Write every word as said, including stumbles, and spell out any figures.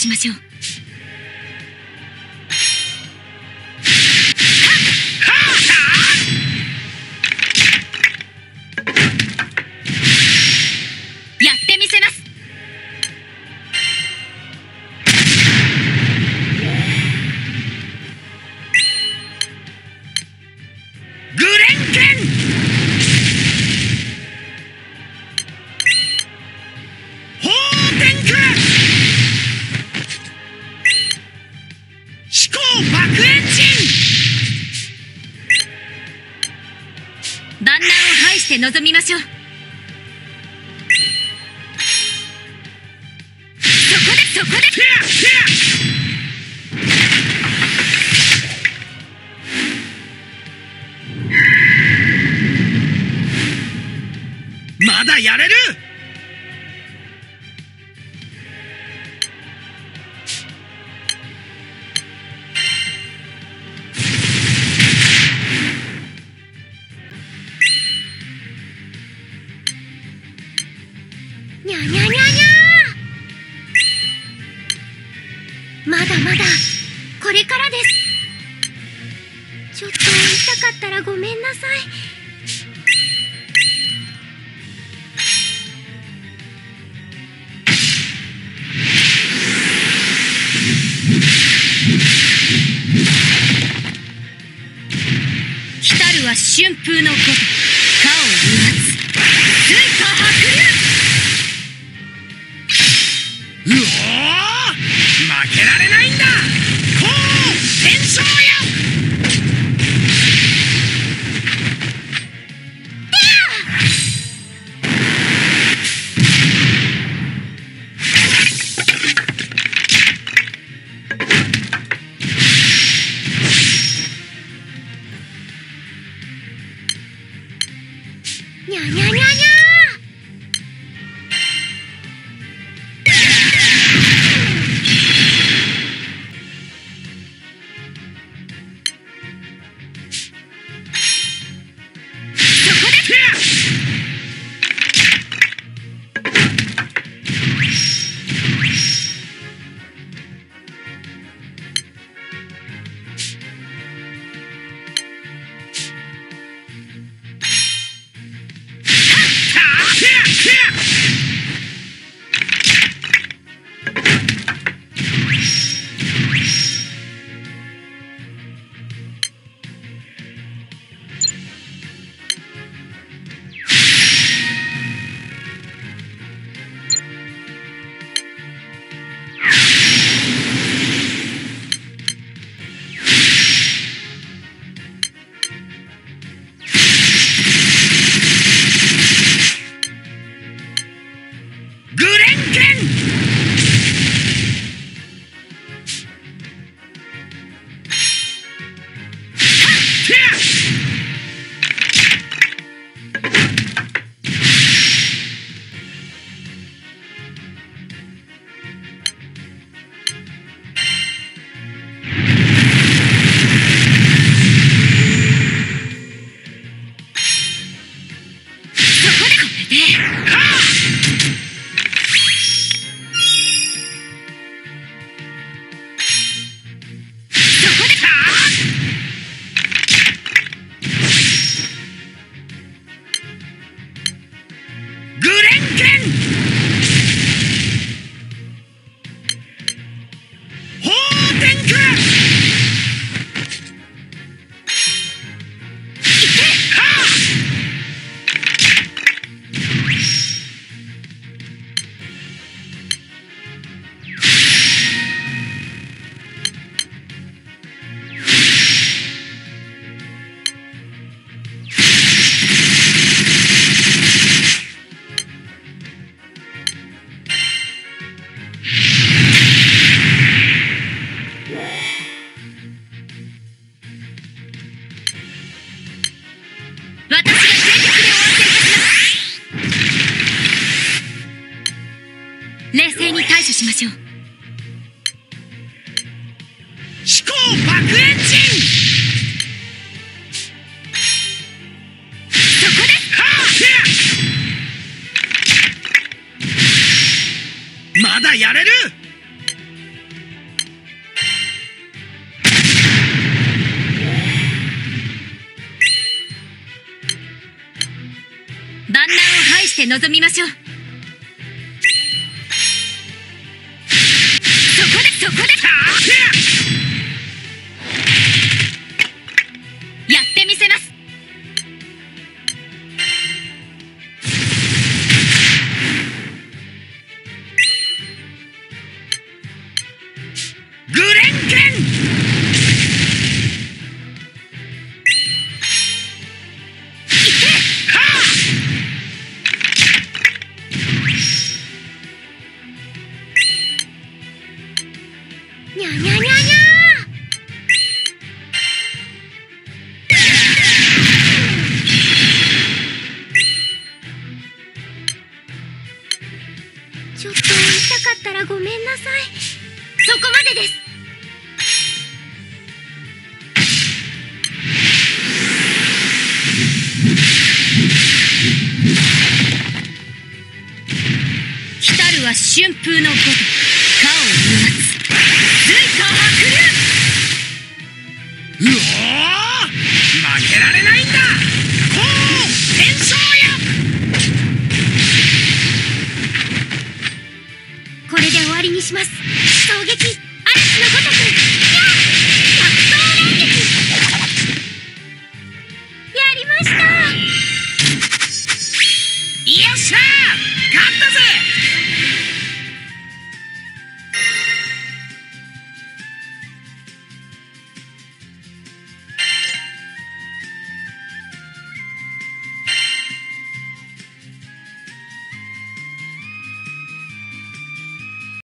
しましょう。やってみせます。 グレンケン。砲天空。飛行爆エンジン。 万難を排して臨みましょう。そこでそこで。 フェアフェア。まだやれる。 にゃにゃにゃにゃー。まだまだこれからです。ちょっと痛かったらごめんなさい。来たるは春風のごとかをうなつ水化白竜。うおー、負けられないんだ。こう戦争よ。 にゃにゃにゃにゃー。 グレンケン。グレンケン。砲天空。 冷静に対処しましょう。 飛行爆エンジン。 そこで。 まだやれる。 して臨みましょう。そこでそこでやってみせます。 グレンゲン。 にゃにゃにゃにゃちょっと痛かったらごめんなさい。そこまでです。来たるは春風のごとく顔を生まつ水火白うおー、負けられないんだ。こう天章よ。 これで終わりにします。衝撃嵐のごとくにゃ百刀連撃やりました。 よっしゃー、勝ったぞ。